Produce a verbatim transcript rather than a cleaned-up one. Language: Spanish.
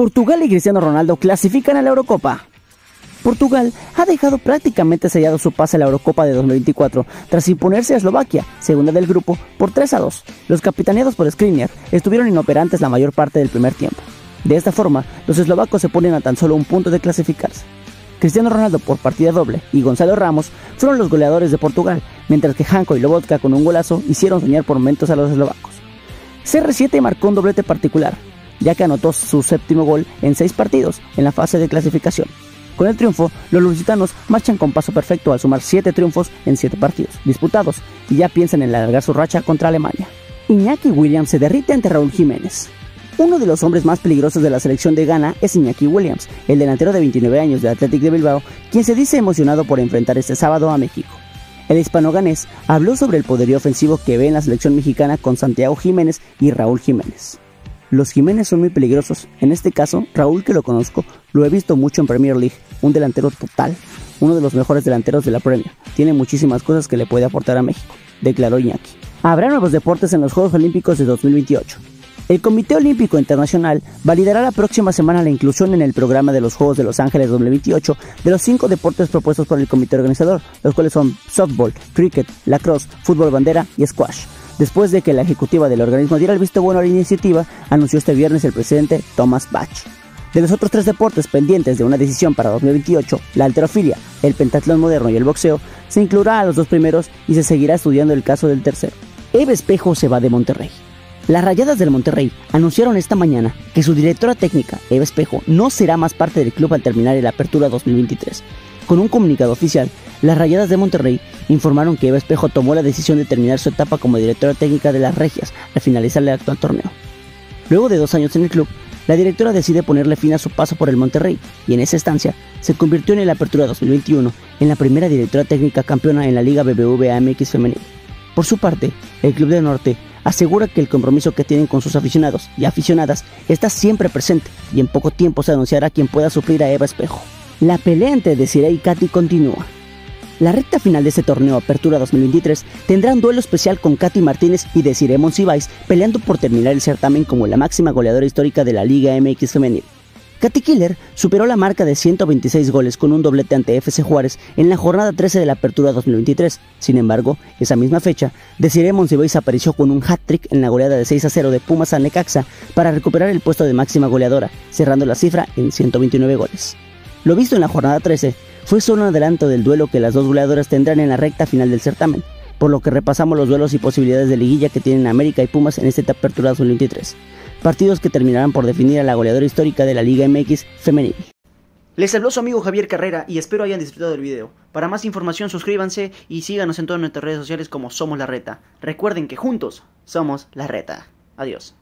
Portugal y Cristiano Ronaldo clasifican a la Eurocopa. Portugal ha dejado prácticamente sellado su pase a la Eurocopa de dos mil veinticuatro tras imponerse a Eslovaquia, segunda del grupo, por tres a dos. Los capitaneados por Skriniar estuvieron inoperantes la mayor parte del primer tiempo. De esta forma, los eslovacos se ponen a tan solo un punto de clasificarse. Cristiano Ronaldo por partida doble y Gonzalo Ramos fueron los goleadores de Portugal, mientras que Janko y Lobotka con un golazo hicieron soñar por momentos a los eslovacos. C R siete marcó un doblete particular, ya que anotó su séptimo gol en seis partidos en la fase de clasificación. Con el triunfo, los lusitanos marchan con paso perfecto al sumar siete triunfos en siete partidos disputados y ya piensan en alargar su racha contra Alemania. Iñaki Williams se derrite ante Raúl Jiménez. Uno de los hombres más peligrosos de la selección de Ghana es Iñaki Williams, el delantero de veintinueve años del Athletic de Bilbao, quien se dice emocionado por enfrentar este sábado a México. El hispano-ganés habló sobre el poderío ofensivo que ve en la selección mexicana con Santiago Jiménez y Raúl Jiménez. Los Jiménez son muy peligrosos, en este caso, Raúl, que lo conozco, lo he visto mucho en Premier League, un delantero total, uno de los mejores delanteros de la Premier, tiene muchísimas cosas que le puede aportar a México, declaró Iñaki. Habrá nuevos deportes en los Juegos Olímpicos de dos mil veintiocho. El Comité Olímpico Internacional validará la próxima semana la inclusión en el programa de los Juegos de Los Ángeles dos mil veintiocho de los cinco deportes propuestos por el comité organizador, los cuales son softball, cricket, lacrosse, fútbol bandera y squash. Después de que la ejecutiva del organismo diera el visto bueno a la iniciativa, anunció este viernes el presidente Thomas Bach. De los otros tres deportes pendientes de una decisión para dos mil veintiocho, la halterofilia, el pentatlón moderno y el boxeo, se incluirá a los dos primeros y se seguirá estudiando el caso del tercero. Eva Espejo se va de Monterrey. Las Rayadas del Monterrey anunciaron esta mañana que su directora técnica, Eva Espejo, no será más parte del club al terminar el Apertura dos mil veintitrés. Con un comunicado oficial, las Rayadas de Monterrey informaron que Eva Espejo tomó la decisión de terminar su etapa como directora técnica de las Regias al finalizar el actual torneo. Luego de dos años en el club, la directora decide ponerle fin a su paso por el Monterrey y en esa estancia se convirtió en el Apertura dos mil veintiuno en la primera directora técnica campeona en la Liga B B V A M X femenil. Por su parte, el Club del Norte asegura que el compromiso que tienen con sus aficionados y aficionadas está siempre presente y en poco tiempo se anunciará quien pueda suplir a Eva Espejo. La pelea entre Desiree y Katy continúa. La recta final de este torneo Apertura dos mil veintitrés tendrá un duelo especial con Katy Martínez y Desiree Monsiváis peleando por terminar el certamen como la máxima goleadora histórica de la Liga M X femenil. Katy Killer superó la marca de ciento veintiséis goles con un doblete ante F C Juárez en la jornada trece de la Apertura dos mil veintitrés. Sin embargo, esa misma fecha, Desiree Monsiváis apareció con un hat-trick en la goleada de seis a cero de Pumas a Necaxa para recuperar el puesto de máxima goleadora, cerrando la cifra en ciento veintinueve goles. Lo visto en la jornada trece fue solo un adelanto del duelo que las dos goleadoras tendrán en la recta final del certamen, por lo que repasamos los duelos y posibilidades de liguilla que tienen América y Pumas en esta Apertura dos mil veintitrés. Partidos que terminarán por definir a la goleadora histórica de la Liga M X femenil. Les habló su amigo Javier Carrera y espero hayan disfrutado del video. Para más información suscríbanse y síganos en todas nuestras redes sociales como Somos La Reta. Recuerden que juntos somos La Reta. Adiós.